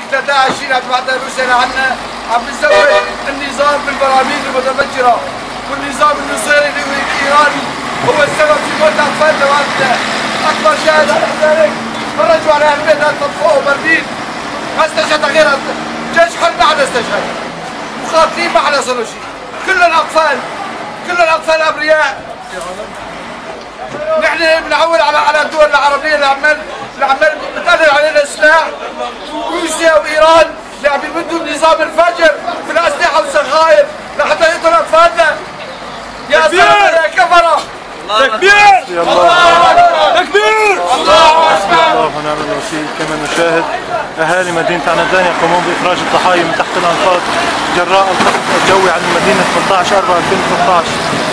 23 بعد روسيا عنا عم نزود النظام بالبراميل المتفجره والنظام النصيري الايراني هو السبب في موت اطفالنا وابنائنا. اكبر شاهد على ذلك فرجوا على البيت طفوه برلين ما استشهد غير جيش حرب ما حدا استشهد، مقاتلين ما حدا صاروا شيء، كلهم اطفال ابرياء. نحن بنعول على الدول العربيه اللي عمال بتقلل علينا السلاح، روسيا وايران اللي عم يمدوا نظام الفجر في الاسلحه والسخائر لحتى يقتلوا اطفالنا. يا زلمه يا كفره! تكبير! الله اكبر! تكبير! الله اكبر! الله ونعم الوكيل. كما نشاهد اهالي مدينه عنبان يقومون باخراج الضحايا من تحت الانقاض جراء القصف الجوي عن مدينه 13/4/2013.